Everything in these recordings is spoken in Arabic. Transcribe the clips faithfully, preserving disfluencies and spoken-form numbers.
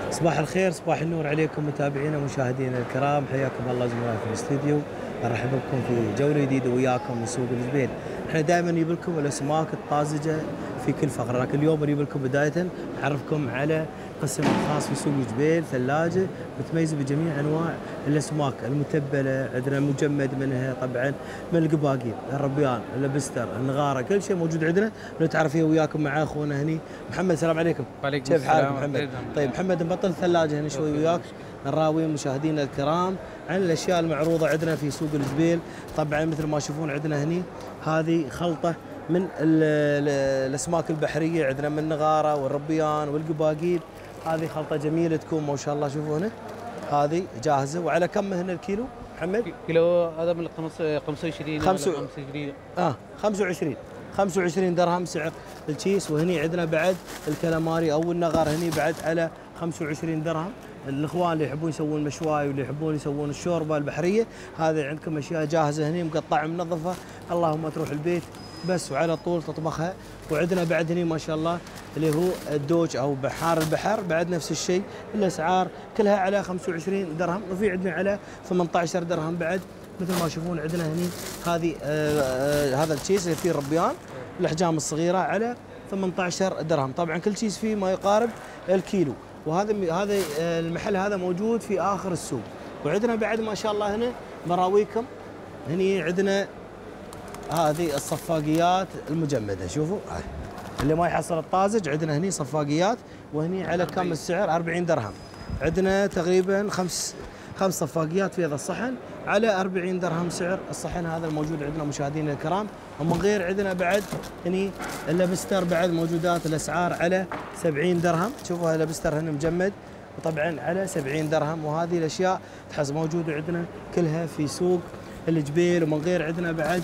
صباح الخير، صباح النور عليكم متابعينا ومشاهدينا الكرام، حياكم الله زملائي في الاستديو. ارحب بكم في جوله جديده وياكم من سوق الجبيل. احنا دائما نجيب لكم الاسماك الطازجه في كل فقره، لكن اليوم نجيب لكم بدايه نعرفكم على قسم خاص في سوق الجبيل، ثلاجه متميزه بجميع انواع الاسماك المتبله، عندنا مجمد منها طبعا، من القباقير، الربيان، اللبستر، النغاره، كل شيء موجود عندنا نتعرف فيه وياكم مع اخونا هني محمد. السلام عليكم. وعليكم كيف السلام. حالك محمد؟ طيب محمد، نبطل الثلاجه هنا شوي وياك، نراوي مشاهدينا الكرام عن الاشياء المعروضه عندنا في سوق الجبيل. طبعا مثل ما تشوفون عندنا هني هذه خلطه من ال ال الاسماك البحريه، عندنا من النغاره والربيان والقباقيل. هذه خلطه جميله تكون ما شاء الله. شوفوا هنا هذه جاهزه. وعلى كم هنا الكيلو محمد؟ كيلو هذا من خمسة وعشرين خمسة وعشرين اه خمسة وعشرين خمسة وعشرين درهم سعر الكيس. وهني عندنا بعد الكلاماري او النغر هني بعد على خمسة وعشرين درهم. الاخوان اللي يحبون يسوون مشواي واللي يحبون يسوون الشوربه البحريه، هذه عندكم اشياء جاهزه هني مقطعه منظفه، اللهم تروح البيت بس وعلى طول تطبخها. وعندنا بعد هني ما شاء الله اللي هو الدوج او بحار البحر، بعد نفس الشيء، الاسعار كلها على خمسة وعشرين درهم. وفي عندنا على ثمانية عشر درهم بعد مثل ما تشوفون عندنا هني. هذه آه آه هذا الكيس اللي فيه الربيان الاحجام الصغيره على ثمانية عشر درهم. طبعا كل كيس فيه ما يقارب الكيلو. وهذا هذا المحل هذا موجود في اخر السوق. وعندنا بعد ما شاء الله هنا مراويكم هني عندنا هذه الصفاقيات المجمده. شوفوا اللي ما يحصل الطازج عندنا هني صفاقيات. وهني على كم السعر؟ أربعين درهم. عندنا تقريبا خمس خمس صفاقيات في هذا الصحن على أربعين درهم سعر الصحن هذا الموجود عندنا مشاهدينا الكرام. ومن غير عندنا بعد هني اللبستر بعد موجودات الاسعار على سبعين درهم. شوفوا اللبستر هنا مجمد وطبعا على سبعين درهم. وهذه الاشياء تحس موجوده عندنا كلها في سوق الجبيل. ومن غير عندنا بعد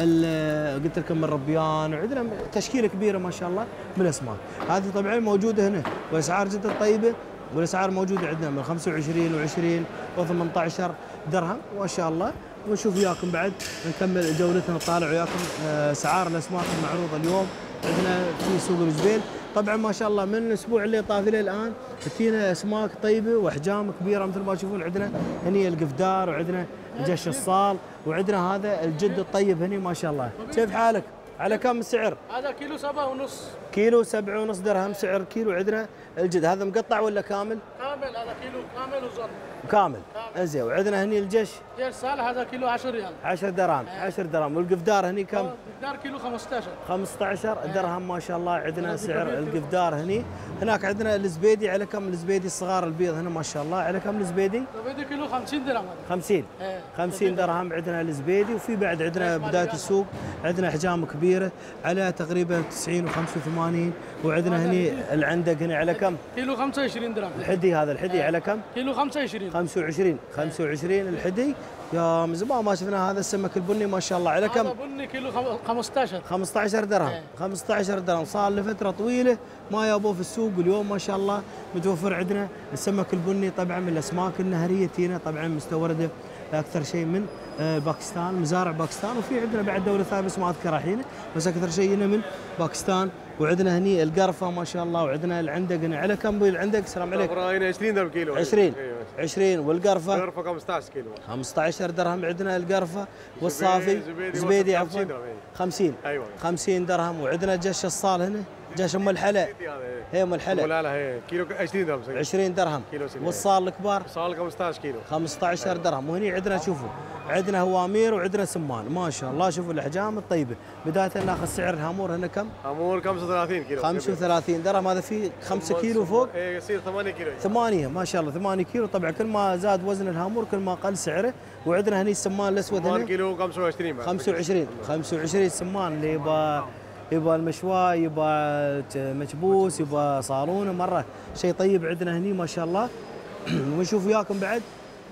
قلت لكم الربيان، وعندنا تشكيله كبيره ما شاء الله من الاسماك. هذه طبعا موجوده هنا واسعار جدا طيبه، والاسعار موجوده عندنا من خمسة وعشرين وعشرين وثمانية عشر درهم ما شاء الله. ونشوف وياكم بعد نكمل جولتنا نطالع وياكم اسعار الاسماك المعروضه اليوم عندنا في سوق الجبيل. طبعا ما شاء الله من الاسبوع اللي طاف الى الان تجينا اسماك طيبه واحجام كبيره مثل ما تشوفون. عندنا هني القفدار، وعندنا جش الصال، وعندنا هذا الجد الطيب هني ما شاء الله. كيف حالك؟ على كم السعر؟ هذا كيلو سبعة ونص. كيلو سبعة ونص درهم سعر كيلو. عندنا الجد هذا مقطع ولا كامل؟ كامل، هذا كيلو كامل وزن. كامل. انزين. وعندنا هني الجش جش صالح هذا كيلو عشرة ريال. عشرة درهم. عشرة درهم. والقفدار هني كم؟ القفدار كيلو خمسة عشر. خمسة عشر درهم ما شاء الله. عندنا سعر القفدار هني. هناك عندنا الزبيدي على كم الزبيدي الصغار البيض هنا ما شاء الله؟ على كم الزبيدي؟ الزبيدي كيلو خمسين درهم. خمسين. خمسين درهم عندنا الزبيدي. وفي بعد عندنا بدايه السوق عندنا احجام كبيره على تقريبا تسعين وخمسة وثمانين. وعندنا هني العندق هنا على كم؟ كيلو خمسة وعشرين درهم. الحدي هذا الحدي على كم؟ كيلو خمسة وعشرين. خمسة وعشرين. خمسة وعشرين الحدي. يا من زمان ما شفنا هذا السمك البني ما شاء الله. على كم؟ هذا بني كيلو خمسة عشر. خمسة عشر درهم. خمسة عشر درهم. صار لفتره طويله ما يابوه في السوق، واليوم ما شاء الله متوفر عندنا السمك البني. طبعا من الاسماك النهريه تينا طبعا مستورده اكثر شيء من باكستان، مزارع باكستان. وفي عندنا بعد دوله ثانيه بس ما اذكرها الحين، بس اكثر شيء هنا من باكستان. وعندنا هني القرفه ما شاء الله. وعندنا العندق هنا على كم بي العندق؟ السلام عليكم. هنا عشرين درهم كيلو. عشرين. عشرين. والقرفه؟ القرفه خمسة عشر كيلو. خمسة عشر درهم عندنا القرفه. والصافي زبيدي عفوا خمسين. ايوه خمسين درهم. وعندنا جش الصال هنا، جش ام الحلا. هي ام الحلا. لا لا هي كيلو عشرين درهم. عشرين درهم. والصال الكبار؟ صال خمسة عشر كيلو. خمسة عشر درهم. وهني عندنا شوفوا عندنا هوامير وعندنا سمان ما شاء الله. شوفوا الاحجام الطيبه. بدايه ناخذ سعر الهامور هنا كم؟ هامور خمسة وثلاثين كيلو. خمسة وثلاثين درهم. هذا فيه خمسة كيلو فوق؟ ايه يصير ثمانية كيلو. ثمانية ما شاء الله. ثمانية كيلو. طبعا كل ما زاد وزن الهامور كل ما قل سعره. وعندنا هني السمان الاسود هنا كيلو خمسة وعشرين. خمسة وعشرين. خمسة وعشرين سمان اللي يبغى يبغى المشواي، يبغى مكبوس، يبغى صالونه مره شيء طيب عندنا هني ما شاء الله. ونشوف وياكم بعد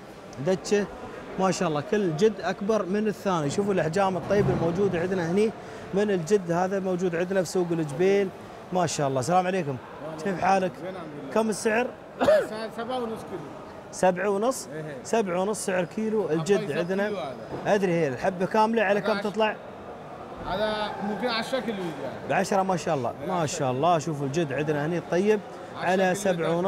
دتشه ما شاء الله كل جد اكبر من الثاني. شوفوا الاحجام الطيبه الموجوده عندنا هني من الجد هذا موجود عندنا في سوق الجبيل ما شاء الله. السلام عليكم. كيف حالك؟ كم السعر؟ سبعة ونص كيلو. سبعة ونص؟ سبعة ونص سعر كيلو الجد عندنا. ادري هي الحبه كامله على كم تطلع؟ هذا ممكن عشرة كيلو يعني. بعشرة ما شاء الله. ما شاء الله. شوفوا الجد عندنا هني الطيب على سبعة ونص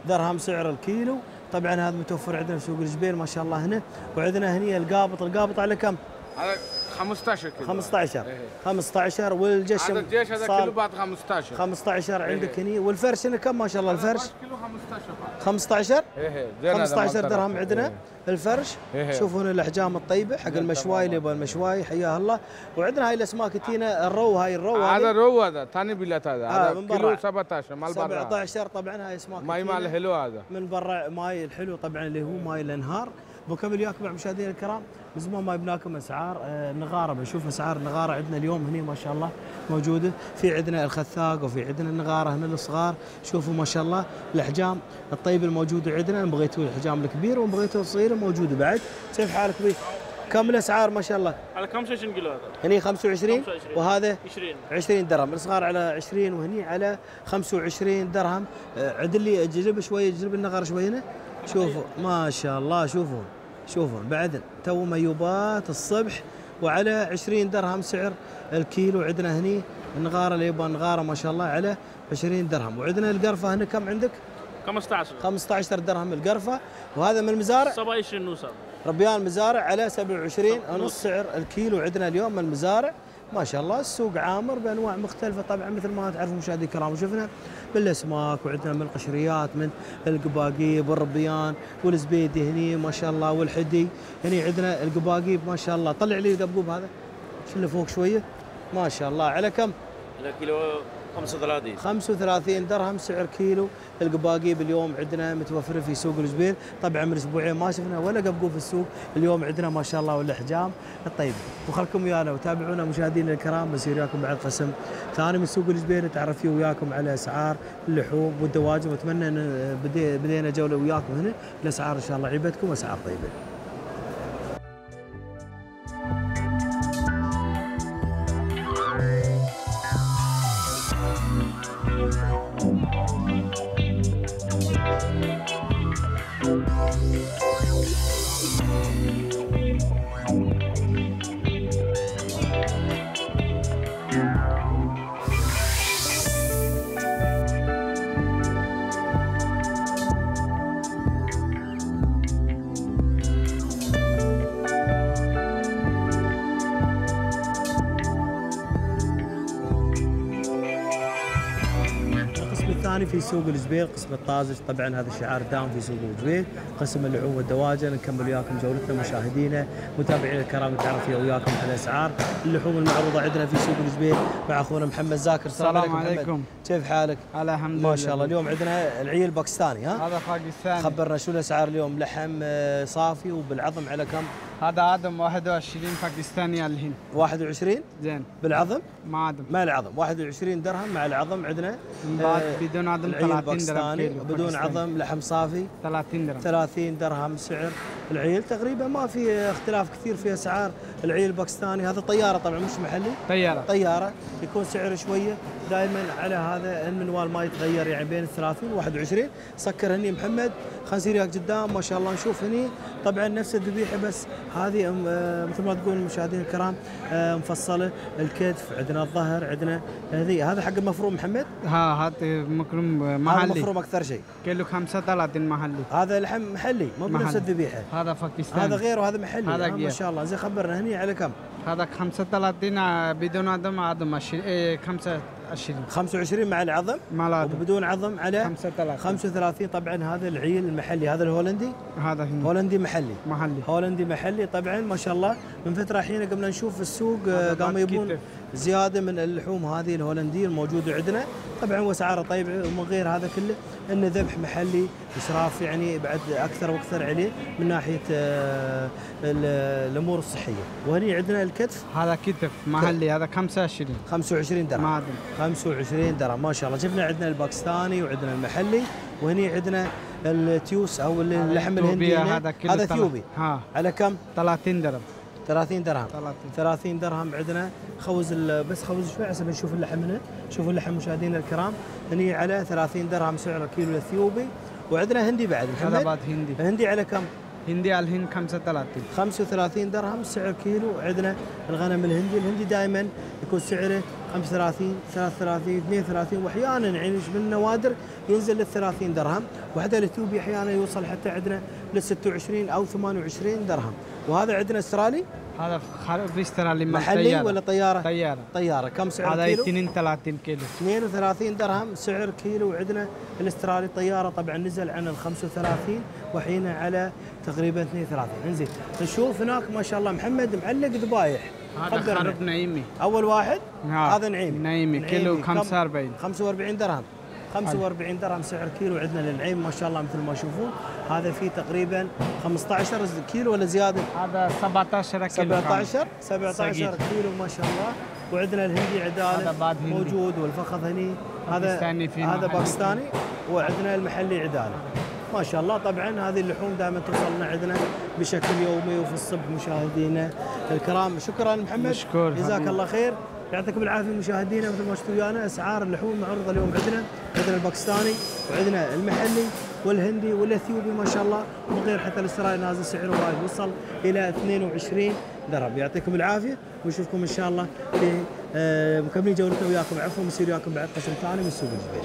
درهم سعر الكيلو. طبعا هذا متوفر عندنا في سوق الجبيل ما شاء الله هنا. وعندنا هني القابط، القابط على كم؟ على خمسطعش كيلو. خمسطعش إيه. خمسطعش. والجشم هذا الجيش هذا صار كيلو بعد خمسطعش. خمسطعش عندك إيه. هني. والفرش هنا كم ما شاء الله الفرش؟ كيلو خمسطعش بعد. خمسطعش ايه زين. خمسطعش درهم عندنا إيه. الفرش. إيه. شوفوا هنا الاحجام الطيبه حق المشواي اللي يبغى المشواي حياه الله. وعندنا هاي الاسماك التينا الرو، هاي الرو هذا رو هذا ثاني بلات هذا. آه، هذا من كيلو برا. سبعطعش مال برا. سبعطعش طبعا هاي اسماك ماي مال التينة. حلو هذا. من برا ماي الحلو طبعا اللي هو ماي الانهار. بكمل وياكم مع مشاهدينا الكرام. من زمان ما جبناكم اسعار آه، النغاره. بنشوف اسعار النغاره عندنا اليوم هنا ما شاء الله موجوده. في عندنا الخثاق وفي عندنا النغاره هنا الصغار. شوفوا ما شاء الله الاحجام الطيبه الموجوده عندنا. ان بغيتوا الاحجام الكبيره وان بغيتوا الصغيره موجوده بعد. كيف حالك بي؟ كم الاسعار ما شاء الله؟ على خمسة وعشرين كيلو هذا. هني خمسة وعشرين خمسة وعشرين. وهذا عشرين. عشرين درهم. الصغار على عشرين وهني على خمسة وعشرين درهم. آه، عدل لي جلب شويه، جلب النغار شوي هنا. شوفوا ما شاء الله، شوفوا شوفوا بعد تو ميوبات الصبح. وعلى عشرين درهم سعر الكيلو عندنا هني. النغاره اللي يبغى نغاره ما شاء الله على عشرين درهم. وعندنا القرفه هنا كم عندك؟ خمسطعش. خمسطعش درهم القرفه. وهذا من المزارع سبعة وعشرين نوصل. ربيان مزارع على سبعة وعشرين ونص سعر الكيلو عندنا اليوم من المزارع. ما شاء الله السوق عامر بانواع مختلفه طبعا مثل ما تعرفوا مشاهدي الكرام. وشفنا بالاسماك وعندنا من القشريات من القباقيب والربيان والزبيدي هني ما شاء الله والحدي. هني عندنا القباقيب ما شاء الله. طلع لي القبقوب هذا شو اللي فوق شويه ما شاء الله. على كم؟ على كيلو خمسة وثلاثين. خمسة وثلاثين درهم سعر كيلو القباقيب. اليوم عندنا متوفره في سوق الجبيل. طبعا من اسبوعين ما شفنا ولا قبقوب في السوق. اليوم عندنا ما شاء الله والاحجام الطيبه. وخلكم ويانا وتابعونا مشاهدينا الكرام. بصير وياكم بعد قسم ثاني من سوق الجبيل نتعرف فيه وياكم على اسعار اللحوم والدواجن. واتمنى ان بدي بدينا جوله وياكم هنا. الاسعار ان شاء الله عيبتكم واسعار طيبه. الثاني في سوق الجبيل قسم الطازج. طبعا هذا الشعار دام في سوق الجبيل. قسم اللحوم والدواجن. نكمل وياكم جولتنا مشاهدينا متابعينا الكرام نتعرف فيها وياكم على اسعار اللحوم المعروضه عندنا في سوق الجبيل مع اخونا محمد زاكر. السلام عليكم. محمد. كيف حالك؟ الحمد لله ما شاء الله. اليوم عندنا العيل الباكستاني. ها هذا باكستاني. خبرنا شو الاسعار اليوم. لحم آه، صافي وبالعظم على كم؟ هذا عدم واحد وعشرين باكستاني الحين. واحد وعشرين زين. بالعظم؟ ما عدم. مع العظم واحد وعشرين درهم مع العظم عندنا. بعد آه، بدون عدم العيل ثلاثين درهم الباكستاني كيلو. بدون باكستاني. عظم لحم صافي ثلاثين درهم. ثلاثين درهم سعر العيل. تقريبا ما في اختلاف كثير في اسعار العيل الباكستاني. هذا طياره طبعا مش محلي. طيارة. طياره يكون سعره شويه دائما على هذا المنوال ما يتغير يعني بين الثلاثين وواحد وعشرين. سكر هني محمد خلينا نصير وياك قدام ما شاء الله نشوف هني. طبعا نفس الذبيحه بس هذه آه، مثل ما تقول المشاهدين الكرام آه، مفصله. الكتف عندنا الظهر عندنا هذه. هذا حق المفروم محمد. ها هذا مكرم هذا محلي. مفروم اكثر شيء. كيلو خمسة وثلاثين محلي. هذا لحم محلي مو بنفس محلي. الذبيحه. هذا باكستاني. هذا غير وهذا محلي. هذا آه ما غير. شاء الله. زين خبرنا هني على كم؟ هذا خمسة وثلاثين بدون عدم عدم عشرين. إيه خمسة وعشرين. خمسة وعشرين مع العظم مع العدم. وبدون عظم على خمسة وثلاثين. خمسة وثلاثين. طبعا هذا العيل المحلي. هذا الهولندي. هذا هنا. هولندي محلي. محلي. هولندي محلي. طبعا ما شاء الله من فتره الحين قمنا نشوف في السوق آه، قاموا يبون كتف. زياده من اللحوم هذه الهولنديه الموجوده عندنا. طبعا واسعاره طيبه. ومن غير هذا كله انه ذبح محلي اسراف يعني بعد اكثر واكثر عليه من ناحيه آه، ال- الامور الصحيه. وهني عندنا الكتف هذا كتف محلي. هذا خمسة وعشرين. خمسة وعشرين درهم. ما عدم. خمسة وعشرين درهم ما شاء الله. شفنا عندنا الباكستاني وعندنا المحلي. وهني عندنا التيوس او اللحم الهندي. ثيوبيا. هنا. هذا كيلو هذا تلا- ثيوبي. ها على كم؟ ثلاثين درهم. ثلاثين درهم. ثلاثين. ثلاثين درهم عندنا. خوز ال- بس خوز شوي عشان نشوف اللحم هنا. شوفوا اللحم مشاهدينا الكرام. هني على ثلاثين درهم سعر الكيلو الثيوبي. وعندنا هندي بعد هذا محمد. بعد هندي. هندي على كم؟ هندي الحين خمسة وثلاثين. خمسة وثلاثين درهم سعر كيلو. عندنا الغنم الهندي. الهندي دائما يكون سعره خمسة وثلاثين ثلاثة وثلاثين اثنين وثلاثين واحيانا يعني من النوادر ينزل لل ثلاثين درهم، وحتى الاثيوبي احيانا يوصل حتى عندنا لل ستة وعشرين او ثمانية وعشرين درهم. وهذا عندنا استرالي هذا في استرالي محلي ولا طياره؟ طياره. طياره. كم سعر هذا الكيلو؟ اثنين وثلاثين كيلو. اثنين وثلاثين درهم سعر كيلو. وعندنا الاسترالي طياره طبعا نزل عن ال خمسة وثلاثين وحين على تقريبا اثنين وثلاثين. انزين نشوف هناك ما شاء الله محمد معلق ذبايح. هذا خروف نعيمي اول واحد. نعم. هذا نعيمي. نعيمي كيلو خمسة وأربعين. خمسة وأربعين درهم. خمسة وأربعين درهم سعر كيلو عندنا للعين ما شاء الله مثل ما تشوفون. هذا فيه تقريبا خمسة عشر كيلو ولا زياده؟ هذا سبعة عشر كيلو. سبعة عشر سبعة عشر كيلو ما شاء الله. وعندنا الهندي عداله موجود والفخذ هني. هذا هذا باكستاني. وعندنا المحلي عداله. ما شاء الله. طبعا هذه اللحوم دائما توصلنا عندنا بشكل يومي وفي الصبح مشاهدينا الكرام. شكرا محمد. مشكور. جزاك الله خير. يعطيكم العافيه مشاهدينا. مثل ما شفتوا ويانا اسعار اللحوم معروضه اليوم عندنا عندنا الباكستاني وعندنا المحلي والهندي والاثيوبي ما شاء الله، وغير حتى الاسترالي نازل سعره وايد وصل الى اثنين وعشرين درهم. يعطيكم العافيه ونشوفكم ان شاء الله في آه مكملين جولتنا وياكم. عفوا نصير وياكم بعد قسم ثاني من سوق الجبيل.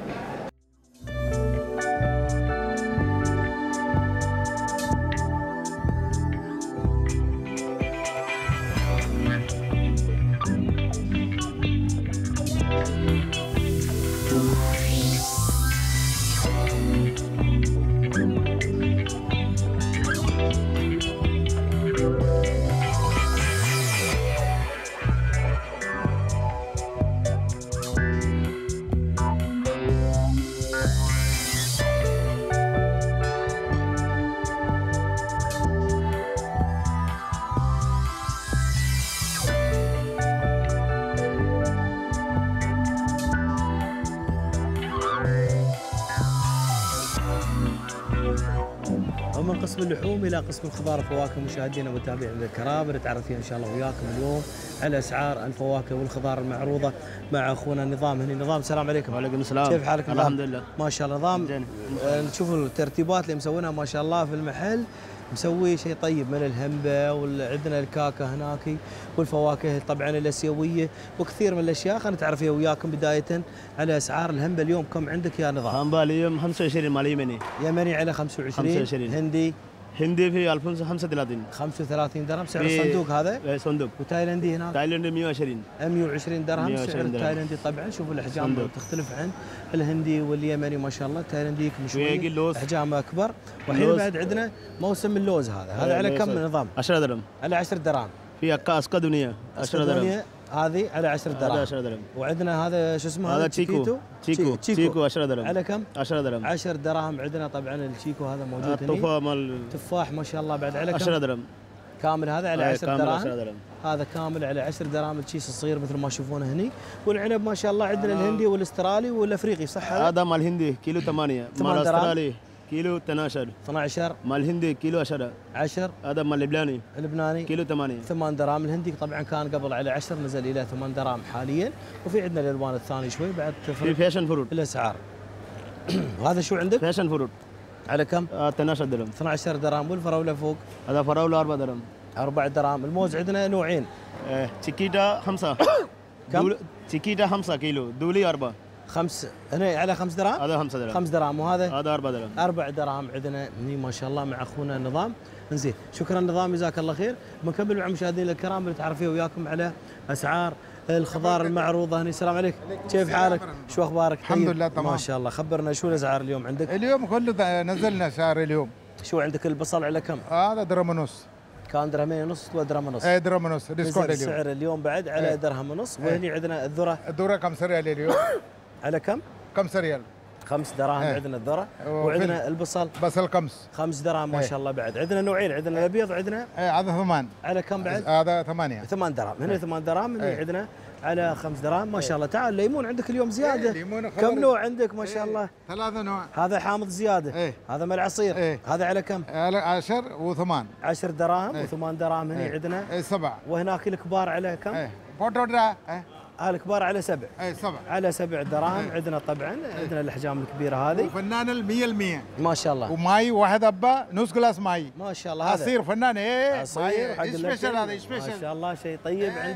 ومن قسم اللحوم الى قسم الخضار والفواكه مشاهدينا ومتابعينا الكرام نتعرف فيها ان شاء الله وياكم اليوم على اسعار الفواكه والخضار المعروضه مع اخونا نظام هني. نظام السلام عليكم. وعليكم السلام. كيف حالك نظام؟ الحمد لله ما شاء الله. نظام آه نشوف الترتيبات اللي مسوينها ما شاء الله في المحل، مسوي شيء طيب من الهمبه وعندنا الكاكا هناك والفواكه طبعا الاسيويه وكثير من الاشياء. خلينا نتعرف فيها وياكم بدايه على اسعار الهمبه اليوم. كم عندك يا نظام؟ هامبا اليوم خمسة وعشرين مال يمني. يمني على خمسة وعشرين. خمسة وعشرين. هندي هندي في ألف وخمسة وثلاثين. خمسة وثلاثين درهم سعر الصندوق هذا. صندوق. وتايلندي هناك؟ تايلندي مئة وعشرين. مئة وعشرين درهم مئة سعر وعشرين درهم. التايلندي. طبعا شوفوا الاحجام صندوق. تختلف عن الهندي واليمني ما شاء الله. التايلندي يكون شوي ويجي اللوز. احجام اكبر. والحين اللوز. بعد عندنا موسم اللوز هذا. هذا على كم نظام؟ عشرة درهم. على عشرة درهم. في اسكا دنيا عشرة درهم. هذه على عشرة درهم. هذا عشرة درهم. وعندنا هذا شو اسمه؟ هذا تشيكو. تشيكو. تشيكو عشرة درهم. على كم؟ عشرة درهم. عشرة دراهم. عندنا طبعا التشيكو هذا موجود هنا. التفاح مال تفاح ما شاء الله بعد على كم؟ عشرة درهم. كامل هذا على عشرة دراهم. درهم. هذا كامل على عشرة دراهم الكيس الصغير مثل ما تشوفونه هني. والعنب ما شاء الله عندنا الهندي والاسترالي والافريقي صح هذا؟ هذا مال الهندي كيلو ثمانية. مال الاسترالي كيلو اثنا عشر. اثنا عشر. مال الهندي كيلو عشرة. عشر. هذا مال اللبناني اللبناني كيلو ثمانية. ثمان دراهم. الهندي طبعا كان قبل على عشر نزل الى ثمان دراهم حاليا. وفي عندنا الالوان الثانيه شوي بعد في تفرق فاشن فروت. الاسعار. وهذا شو عندك؟ فاشن فروت على كم؟ اثنا عشر درهم. اثنا عشر درهم. والفراوله فوق؟ هذا فراوله أربعة درهم. أربعة دراهم. الموز عندنا نوعين. اه تشيكيتا خمسة. كم؟ تشيكيتا خمسة كيلو. دولي أربعة. خمس هنا على خمس دراهم؟ هذا خمسة درهم. خمس دراهم. وهذا؟ هذا أربعة درهم. أربع دراهم عندنا هني ما شاء الله مع أخونا النظام. انزين شكرا نظام جزاك الله خير. بنكمل مع مشاهدينا الكرام بنتعرف فيه وياكم على أسعار الخضار المعروضة هنا. السلام عليكم. كيف حالك؟ شو أخبارك؟ الحمد لله تمام. ما شاء الله. خبرنا شو الأسعار اليوم عندك؟ اليوم كله نزلنا سعر اليوم. شو عندك البصل على كم؟ هذا درهم ونص. كان درهمين ونص ودرهم ونص. اي درهم ونص ديسكونت اليوم. السعر اليوم بعد على ايه. درهم ونص. وهني عندنا الذرة. الذرة خمسة ريال اليوم. على كم؟ خمسة ريال. خمس دراهم ايه. عندنا الذرة. وفي وعندنا البصل بصل خمس. خمس دراهم ما ايه. شاء الله بعد. عندنا نوعين. عندنا الأبيض وعندنا اي هذا ثمان. على كم بعد؟ هذا ثمانية. ثمان دراهم. هنا ايه. ثمان دراهم. هنا ايه. عندنا على خمس دراهم ما شاء الله. تعال الليمون عندك اليوم زيادة. ايه ليمون خضر. كم نوع عندك ما شاء الله؟ ثلاثة نوع. هذا حامض زيادة. ايه. هذا مال عصير. ايه. هذا على كم؟ على عشر وثمان. عشر دراهم ايه. وثمان دراهم هنا ايه. عندنا. اي سبع. وهناك الكبار على كم؟ اي بوتودا. اي الكبار على سبع. اي سبع. على سبع دراهم. ايه. عندنا طبعا عندنا الأحجام الكبيرة هذه. وفنان المية المية. ما شاء الله. وماي واحد أبا نص جلاس ماي. ما شاء الله. هذا عصير فنان. ايه عصير حق سبيشال. هذا ما سبيشال. شاء الله شيء طيب. ايه. عندك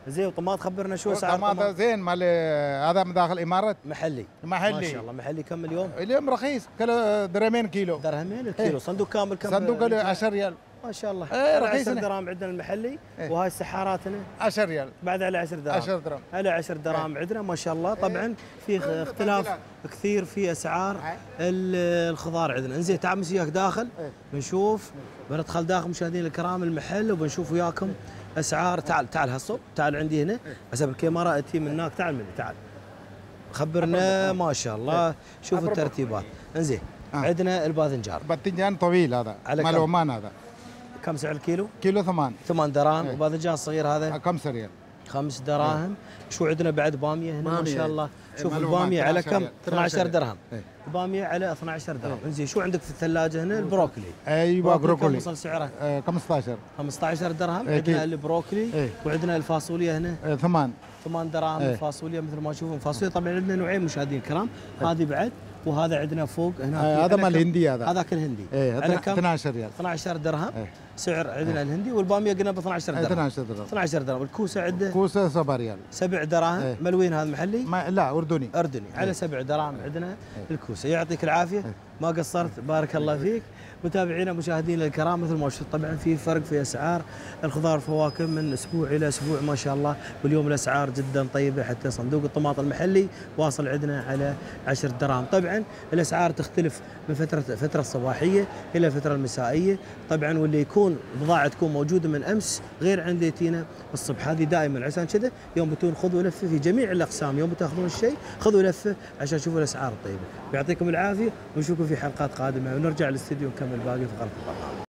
زين وطماط خبرنا شو اسعار طماطة الطماط؟ زين مال هذا من داخل الامارات محلي محلي. ما شاء الله محلي كم اليوم؟ اليوم رخيص كيلو درهمين كيلو درهمين الكيلو إيه. صندوق كامل كم؟ صندوق له عشرة ريال ما شاء الله إيه، على رخيص عشرة هنا. درهم عندنا المحلي إيه. وهاي السحارات هنا عشرة ريال بعد على عشرة درهم عشرة درهم. على عشرة درهم عندنا ما شاء الله طبعا في خ- اختلاف كثير في اسعار ال- الخضار عندنا انزين تعال نمشي وياك داخل بنشوف بندخل داخل مشاهدينا الكرام المحل وبنشوف وياكم اسعار تعال تعال هالصوب تعال عندي هنا حسب الكاميرا اتي من هناك تعال مني تعال خبرنا ما شاء الله شوف الترتيبات انزين آه. عندنا الباذنجان باذنجان طويل هذا على مال كم؟ عمان هذا كم سعر الكيلو؟ كيلو ثمان ثمان دراهم إيه. وباذنجان الصغير هذا خمسة ريال خمس دراهم شو عندنا بعد باميه هنا ما بامية. شاء الله شوف معلومات الباميه على اثناشر كم؟ ريال. اثنا عشر درهم إيه. الباميه على اثنا عشر درهم انزين شو عندك في الثلاجه هنا البروكلي ايوه كم بروكولي وصل سعره؟ آه، خمسة عشر خمسة عشر درهم إيه، عندنا أكيد. البروكلي إيه. وعندنا الفاصوليا هنا آه، ثمان ثمان دراهم إيه. الفاصوليا مثل ما تشوفون الفاصوليا طبعا عندنا نوعين مشاهدينا الكرام هذه بعد وهذا عندنا فوق هناك آه، هذا على مال كم؟ الهندي هذا. هذاك الهندي ايه على كم؟ اثنا عشر ريال اثنا عشر درهم إيه. سعر عندنا الهندي والباميه قلنا ب اثنا عشر درهم اثنا عشر درهم اثنا عشر درهم الكوسه عنده كوسه سبعة ريال سبع دراهم إيه. ملوين هذا محلي ما لا اردني اردني على سبع دراهم عندنا الكوسه يعطيك العافيه ما قصرت بارك الله فيك متابعينا مشاهدينا الكرام مثل ما شفت طبعا في فرق في اسعار الخضار والفواكه من اسبوع الى اسبوع ما شاء الله واليوم الاسعار جدا طيبه حتى صندوق الطماط المحلي واصل عندنا على عشر دراهم طبعا الاسعار تختلف من فتره فتره الصباحيه الى الفتره المسائيه طبعا واللي يكون بضاعه تكون موجوده من امس غير عند يتينا الصبح هذه دائما عشان كذا يوم بتون خذوا لفه في جميع الاقسام يوم بتاخذون الشيء خذوا لفه عشان تشوفوا الاسعار الطيبه يعطيكم العافيه ونشوفكم في حلقات قادمه ونرجع للاستديو نكمل باقي فقرات البرنامج